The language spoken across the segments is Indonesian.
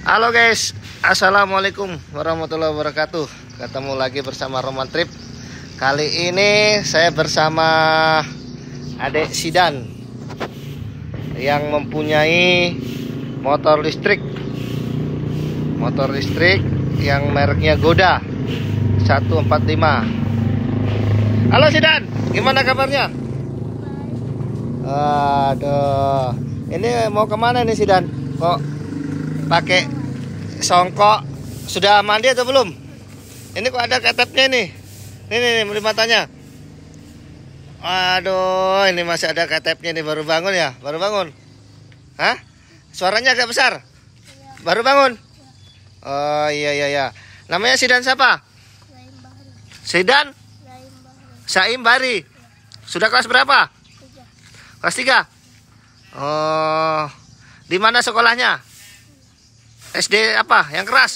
Halo guys, assalamualaikum warahmatullahi wabarakatuh. Ketemu lagi bersama Roman Trip. Kali ini saya bersama adik Sidan yang mempunyai motor listrik. Motor listrik yang mereknya Goda 145. Halo Sidan, gimana kabarnya? Aduh, ini mau kemana nih Sidan? Kok pakai songkok? Sudah mandi atau belum? Ini kok ada ketepnya nih. Nih di matanya. Aduh, ini masih ada ketepnya nih. Baru bangun ya? Baru bangun? Hah? Suaranya agak besar? Baru bangun? Oh iya. Namanya Sidan siapa? Sidan? Saim Bari. Sudah kelas berapa? Kelas 3. Oh, di mana sekolahnya? SD apa? Yang keras?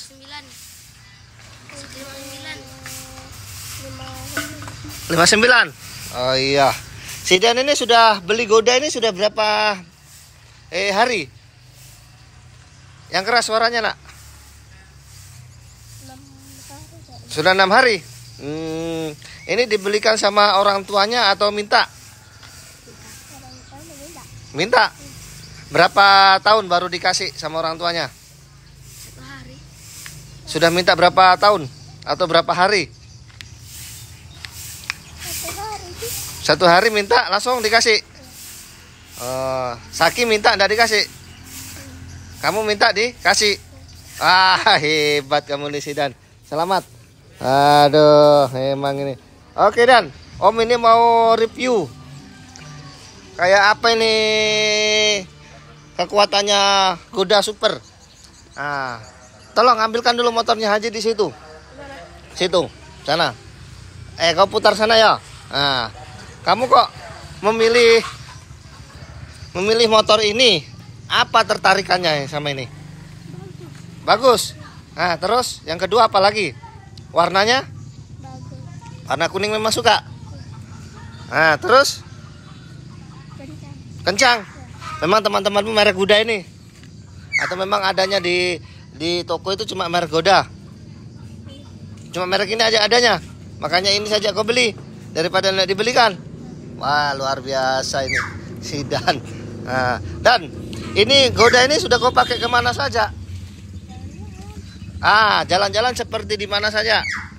59. Oh iya. Sidan ini sudah beli Goda ini sudah berapa hari? Yang keras suaranya nak? 6 hari. Sudah 6 hari. Ini dibelikan sama orang tuanya atau minta? Minta. Berapa tahun baru dikasih sama orang tuanya? 1 hari. Sudah minta berapa tahun atau berapa hari? 1 hari. 1 hari minta langsung dikasih. Saki minta enggak dikasih? Kamu minta dikasih. Hebat kamu nih Sidan. Selamat. Aduh, emang ini. Oke Dan, Om ini mau review. Kayak apa ini kekuatannya Goda Super. Tolong ambilkan dulu motornya Haji di situ. Situ, sana. Kau putar sana ya. Kamu kok memilih motor ini? Apa tertarikannya sama ini? Bagus. Terus yang kedua apa lagi? Warnanya? Bagus. Warna kuning memang suka. Terus? Kencang. Memang teman-temanmu merek Goda ini? Atau memang adanya di toko itu cuma merek Goda? Cuma merek ini aja adanya. Makanya ini saja kau beli daripada tidak dibelikan. Wah, luar biasa ini Sidan. Dan ini Goda ini sudah kau pakai kemana saja? Jalan-jalan seperti di mana saja?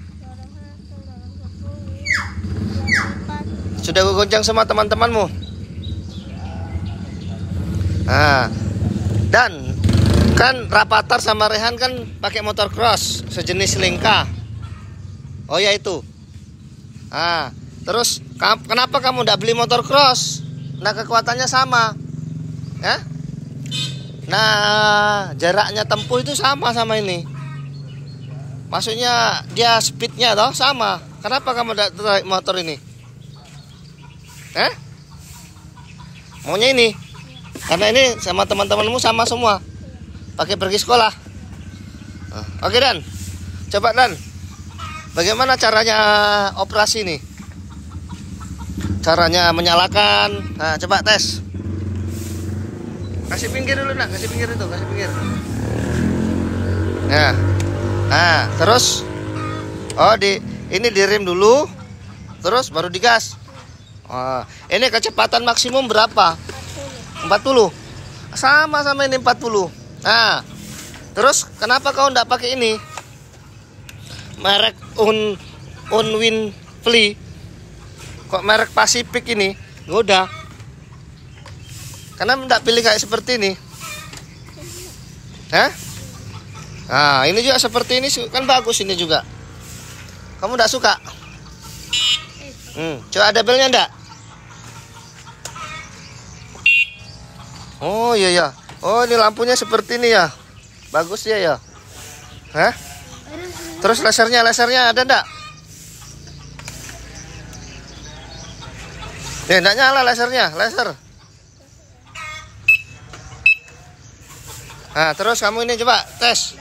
Sudah kau goncang sama teman-temanmu? Dan kan Rapatar sama Rehan kan pakai motor cross sejenis Lingka. Oh ya itu. Terus kenapa kamu tidak beli motor cross? Nah kekuatannya sama, ya? Nah jaraknya tempuh itu sama ini. Maksudnya dia speednya toh sama. Kenapa kamu tidak tertarik motor ini? Maunya ini? Karena ini sama teman-temanmu sama semua. Pakai pergi sekolah. Oke Dan. Coba Dan. Bagaimana caranya operasi nih? Caranya menyalakan. Coba tes. Kasih pinggir dulu nak, kasih pinggir itu, kasih pinggir. Terus ini di rem dulu. Terus baru digas. Ini kecepatan maksimum berapa? 40. Sama ini 40. Terus kenapa kau enggak pakai ini? Merek Unwin Fly. Kok merek Pacific ini? Goda. Karena enggak pilih kayak seperti ini. Ini juga seperti ini kan bagus ini juga. Kamu enggak suka? Coba ada belnya enggak? Oh iya. Oh ini lampunya seperti ini ya. Bagus ya. Terus lasernya ada enggak? Enggak nyala lasernya, laser. Terus kamu ini coba tes.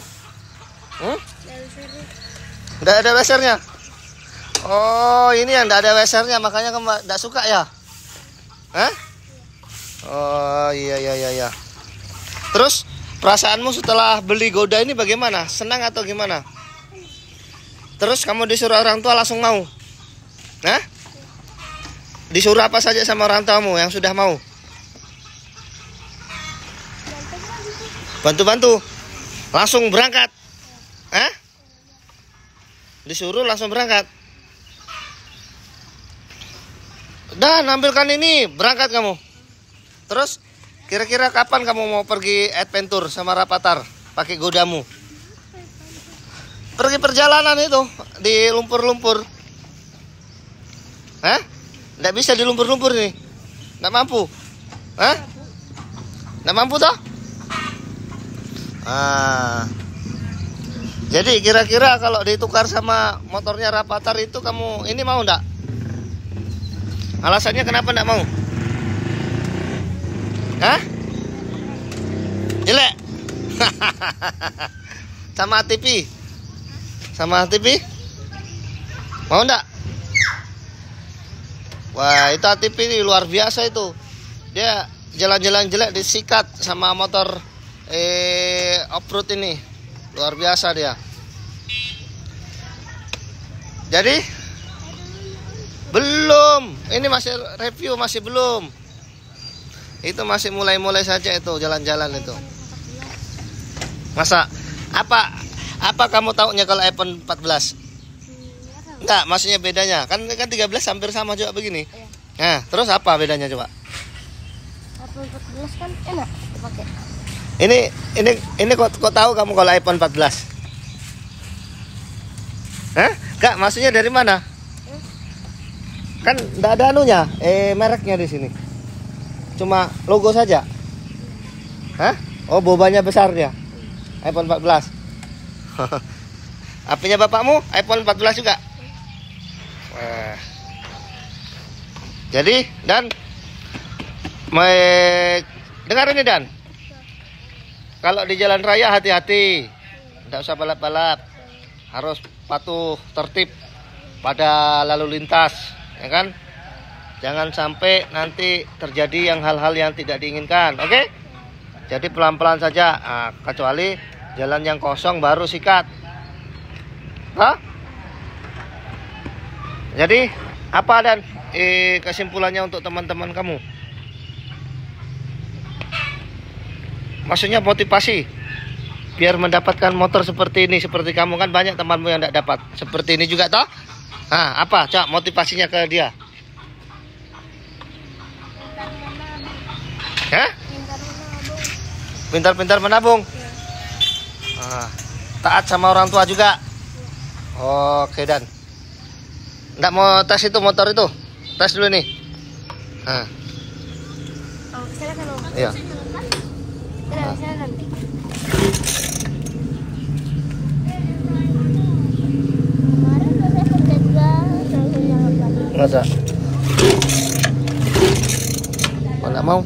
Enggak ada lasernya. Oh ini yang enggak ada lasernya, makanya kamu enggak suka ya? Oh iya. Terus Perasaanmu setelah beli Goda ini bagaimana? Senang atau gimana? Terus kamu disuruh orang tua langsung mau? Hah? Disuruh apa saja sama orang tuamu yang sudah mau? Bantu-bantu? Langsung berangkat? Hah? Disuruh langsung berangkat? Dan ambilkan ini, berangkat kamu. Terus kira-kira kapan kamu mau pergi adventure sama Rapatar pakai Godamu? Pergi perjalanan itu di lumpur-lumpur. Hah? Nggak bisa di lumpur-lumpur nih. Nggak mampu. Hah? Nggak mampu toh? Jadi kira-kira kalau ditukar sama motornya Rapatar itu kamu ini mau nggak? Alasannya kenapa nggak mau? Hah? Jelek? Sama ATV? Sama ATV? Mau nggak? Wah, itu ATV ini luar biasa itu. Dia jalan-jalan jelek disikat sama motor off-road ini. Luar biasa dia. Jadi belum. Ini masih review, masih belum. Itu masih mulai-mulai saja itu jalan-jalan itu. Masa apa kamu taunya kalau iPhone 14? Enggak, maksudnya bedanya. Kan 13 hampir sama juga begini. Nah, terus apa bedanya coba? iPhone 14 kan enak dipakai. Ini kok tahu kamu kalau iPhone 14? Hah? Enggak, maksudnya dari mana? Kan enggak ada anunya, mereknya di sini. Cuma logo saja. Hah? Oh, bobanya besar dia. iPhone 14. HP-nya bapakmu iPhone 14 juga. Wah. Jadi, Dan dengar ini, Dan. Kalau di jalan raya hati-hati. Tidak usah balap-balap. Harus patuh, tertib pada lalu lintas, ya kan? Jangan sampai nanti terjadi hal-hal yang tidak diinginkan, oke? Jadi pelan-pelan saja, kecuali jalan yang kosong baru sikat. Hah? Jadi apa Dan kesimpulannya untuk teman-teman kamu? Maksudnya motivasi biar mendapatkan motor seperti ini, seperti kamu kan banyak temanmu yang tidak dapat seperti ini juga toh? Nah, apa? Coba motivasinya ke dia. Hah? Pintar-pintar menabung. Taat sama orang tua juga. Oke, Dan. Nggak mau tes itu motor itu? Tes dulu nih. Iya. Masa? Nggak mau?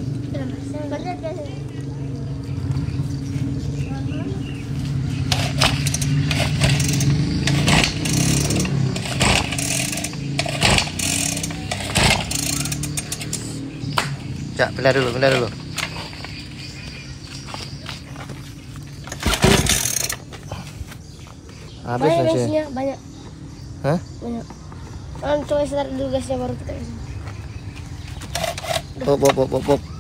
Ya, pindah dulu. Habis bensinnya banyak. Hah? Banyak. Coba start dulu gasnya baru kita isi. Pop.